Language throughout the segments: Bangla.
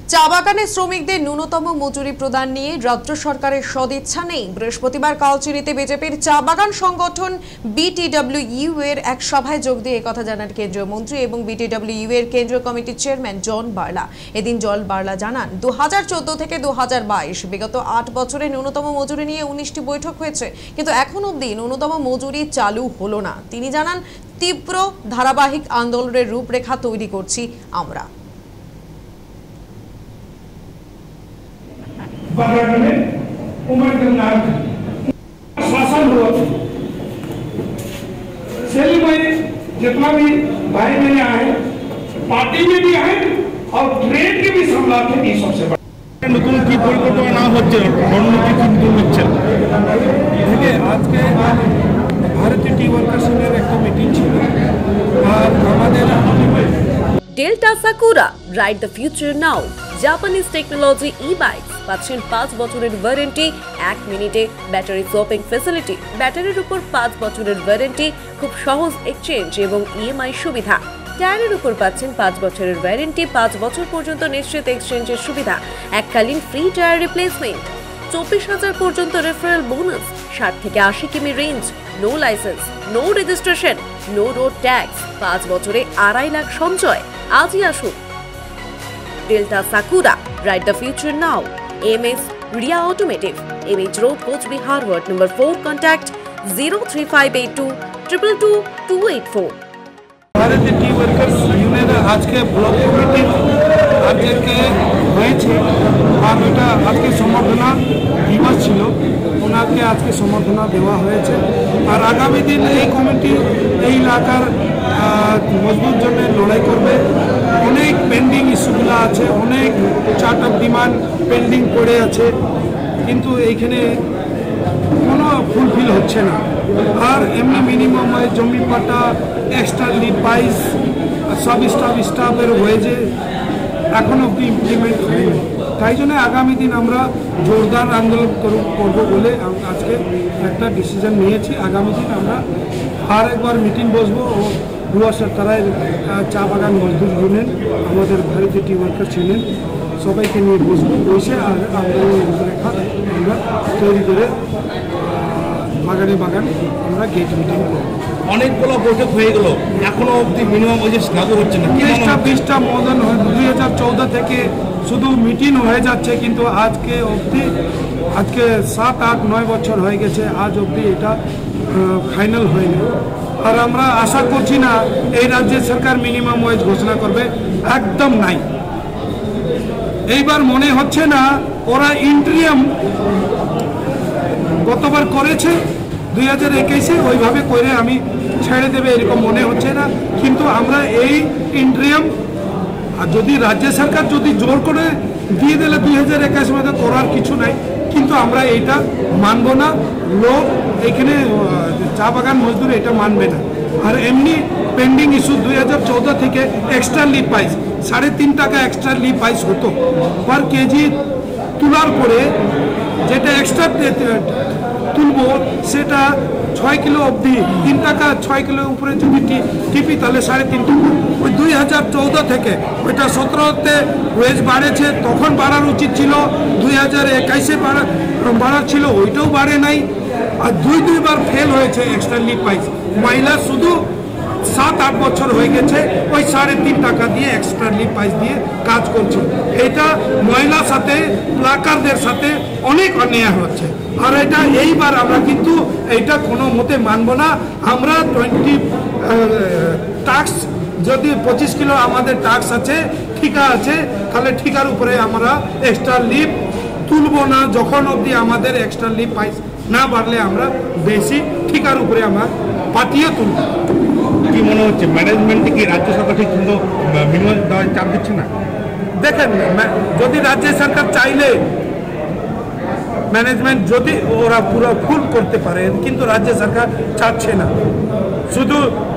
চা বাগানে শ্রমিকদের ন্যূনতম মজুরি প্রদান নিয়ে রাজ্য সরকারের সদিচ্ছা নেই। বৃহস্পতিবার কালচিনিতে বিজেপির চা বাগান সংগঠন বিটিডব্লিউইউ এর এক সভায় যোগ দিয়ে একথা জানান কেন্দ্রীয় মন্ত্রী এবং বিটিডব্লিউইউ এর কেন্দ্রীয় কমিটির চেয়ারম্যান জন বার্লা। এদিন জন বার্লা জানান 2014 থেকে 2022 বিগত 8 বছরে ন্যূনতম মজুরি নিয়ে 19টি বৈঠক হয়েছে, কিন্তু এখন অবধি ন্যূনতম মজুরি চালু হলো না। তিনি জানান, তীব্র ধারাবাহিক আন্দোলনের রূপরেখা তৈরি করছি আমরা। में उम्र के नाम शासन हुआ सैली में जितना भी भाई बहने आए पार्टी में भी आए और ट्रेड के भी संभला थे। ये सबसे बड़ा নতুন কি পরিকল্পনা না হচ্ছে, রণনীতি কিন্তু হচ্ছে। দেখে আজকে ভারতীয় টি ওয়ার্কার্স ইউনিয়নের একটা মিটিং ছিল আর আমাদের Delta Sakura ride the future now. Japanese technology e bikes পাচ্ছেন 5 বছরের ওয়ারেন্টি, 1 মিনিটে ব্যাটারি সোয়াপিং ফ্যাসিলিটি, ব্যাটারির উপর 5 বছরের ওয়ারেন্টি, খুব সহজ এক্সচেঞ্জ এবং ইএমআই সুবিধা। টায়ারের উপর পাচ্ছেন 5 বছরের ওয়ারেন্টি, 5 বছর পর্যন্ত নিশ্চিত এক্সচেঞ্জের সুবিধা, এককালীন ফ্রি টায়ার রিপ্লেসমেন্ট, 24,000 পর্যন্ত রেফারেল বোনাস, 60 থেকে 80 কিমি range, no licence, no registration, no road tax, 5 বছরে 2.5 লাখ সঞ্চয়। আজই আসুন Delta Sakura, ride the future now. MS Riya automotive, MH road, Coochbehar, ward number 4। Contact 03582 222 284। ভারতীয় টি ওয়ার্কার্স ইউনিয়নের আজকে ব্লক কমিটি আজকে হয়েছে আর ওটা আজকে সম্বর্ধনা দিবস ছিল, ওনাকে আজকে সম্বর্ধনা দেওয়া হয়েছে। আর আগামী দিন এই কমিটি এই এলাকার মজবুত জন্য লড়াই করবে। অনেক পেন্ডিং ইস্যুগুলো আছে, অনেক চার্ট অফ ডিমান্ড পেন্ডিং পড়ে আছে, কিন্তু এইখানে কোনো ফুলফিল হচ্ছে না। আর এমনি মিনিমাম জমি পাটা, এক্সট্রা লিভ প্রাইস, সব স্টাফের ওয়েজে এখন অব্দি ইমপ্লিমেন্ট হয়নি। তাই জন্য আগামী দিন আমরা জোরদার আন্দোলন করব বলে আজকে একটা ডিসিশন নিয়েছি। আগামী দিন আমরা আর একবার মিটিং বসবো ও তারাই চা বাগান মজদুর ইউনিয়ন, আমাদের ভারতীয় টি ওয়ার্কার্স ইউনিয়ন সবাইকে নিয়ে বসবো, বসে আর আন্দোলনের রূপরেখা আমরা তৈরি করে বাগানে আমরা গেট মিটিং করব। অনেকগুলো বৈঠক হয়ে গেল, এখনো অবধি মিনিমাম ওয়েজেস লাগু হচ্ছে না। 20টা মদন 2014 থেকে শুধু মিটিং হয়ে যাচ্ছে, কিন্তু আজকে অবধি 7, 8, 9 বছর হয়ে গেছে, আজ অবধি এটা ফাইনাল হয়নি। আর আমরা আশা করছি না এই রাজ্যের সরকার মিনিমাম ওয়েজ ঘোষণা করবে, একদম নাই। এইবার মনে হচ্ছে না ওরা ইন্টারিয়াম গতবার করেছে 2021-এ, ওইভাবে করে আমি ছেড়ে দেবে এরকম মনে হচ্ছে না। কিন্তু আমরা এই ইন্টারিয়াম আর যদি রাজ্য সরকার যদি জোর করে দিয়ে দিলে 2021 মধ্যে করার কিছু নাই, কিন্তু আমরা এইটা মানব না। লোক এখানে চা বাগান মজদুর এটা মানবে না। আর এমনি পেন্ডিং ইস্যু 2014 থেকে এক্সট্রা লিভ প্রাইস 3.5 টাকা এক্সট্রা লিভ প্রাইস হতো পার কেজি, তোলার পরে যেটা এক্সট্রা তুলবো সেটা 6 কিলো অবধি 3 টাকা, 6 কিলো উপরে যদি টিপি তাহলে 3.5 টাকা। ওই 2014 থেকে ওইটা 17তে ওয়েজ বাড়েছে, তখন বাড়ার উচিত ছিল, 2021-এ বাড়ার ছিল, ওইটাও বাড়ে নাই। আর দুইবার ফেল হয়েছে এক্সট্রা লিভ প্রাইস। মহিলা শুধু 7-8 বছর হয়ে গেছে ওই 3.5 টাকা দিয়ে এক্সট্রা লিভ প্রাইস দিয়ে কাজ করছে। এটা মহিলার সাথে, প্লাকারদের সাথে অনেক অন্যায় হচ্ছে। আর এটা এইবার আমরা কিন্তু এইটা কোনো মতে মানব না। আমরা 20 ট্যাক্স, যদি 25 কিলো আমাদের ট্যাক্স আছে, ঠিকা আছে, তাহলে ঠিকার উপরে আমরা এক্সট্রা লিভ তুলব না যখন অবধি আমাদের এক্সট্রা লিভ প্রাইস না বাড়লে আমরা বেশি ঠিকার উপরে আমরা পাঠিয়ে তুলব। কি মনে হচ্ছে ম্যানেজমেন্টে কি রাজ্য সরকার ঠিক কিন্তু মিনিমাম দেওয়ার চাপ দিচ্ছে না? দেখেন, যদি রাজ্য সরকার চাইলে ম্যানেজমেন্ট যদি ওরা পুরো ফুল করতে পারে, কিন্তু রাজ্য সরকার চাচ্ছে না। শুধু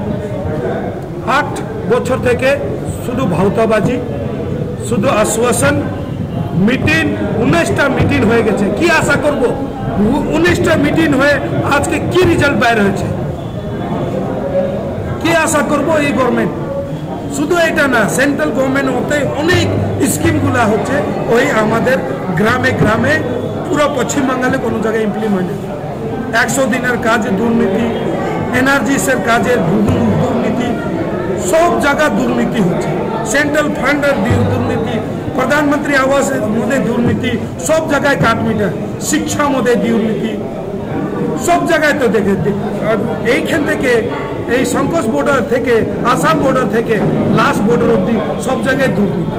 8 বছর থেকে শুধু ভাওতাবাজি, শুধু আশ্বাসন, মিটিং, 19টা মিটিং হয়ে গেছে। কি আশা করব? 19টা মিটিং হয়ে আজকে কি রেজাল্ট বাইর হয়েছে? কি আশা করব এই গভর্নমেন্ট? শুধু এটা না, সেন্ট্রাল গভর্নমেন্ট হতে অনেক স্কিমগুলো হচ্ছে ওই আমাদের গ্রামে গ্রামে পুরো পশ্চিম বাংলায় কোনো জায়গায় ইমপ্লিমেন্ট 100 দিনের কাজে দুর্নীতি, এনার্জিসের কাজে দুর্নীতি, সব জায়গা দুর্নীতি হচ্ছে। সেন্ট্রাল ফান্ডের দুর্নীতি, প্রধানমন্ত্রী আবাসের মধ্যে দুর্নীতি, সব জায়গায় কাটমিটা, শিক্ষা মধ্যে দুর্নীতি, সব জায়গায় তো দেখে। এইখান থেকে এই সংকোচ বর্ডার থেকে আসাম বর্ডার থেকে লাস্ট বর্ডার অব্দি সব জায়গায় দুর্নীতি।